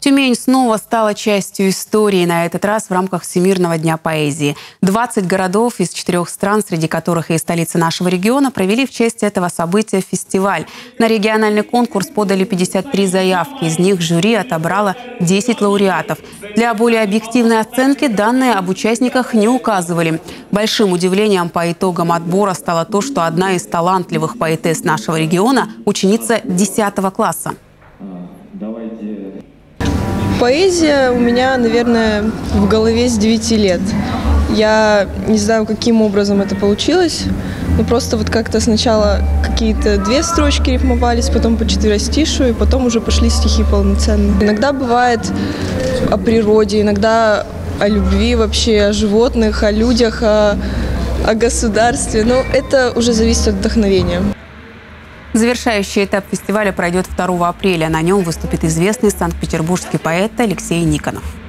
Тюмень снова стала частью истории, на этот раз в рамках Всемирного дня поэзии. 20 городов из 4 стран, среди которых и столица нашего региона, провели в честь этого события фестиваль. На региональный конкурс подали 53 заявки, из них жюри отобрало 10 лауреатов. Для более объективной оценки данные об участниках не указывали. Большим удивлением по итогам отбора стало то, что одна из талантливых поэтесс нашего региона – ученица 10 класса. Поэзия у меня, наверное, в голове с 9 лет. Я не знаю, каким образом это получилось, но просто вот как-то сначала какие-то 2 строчки рифмовались, потом по четверостишию, и потом уже пошли стихи полноценные. Иногда бывает о природе, иногда о любви вообще, о животных, о людях, о государстве. Но это уже зависит от вдохновения. Завершающий этап фестиваля пройдет 2 апреля. На нем выступит известный санкт-петербургский поэт Алексей Никонов.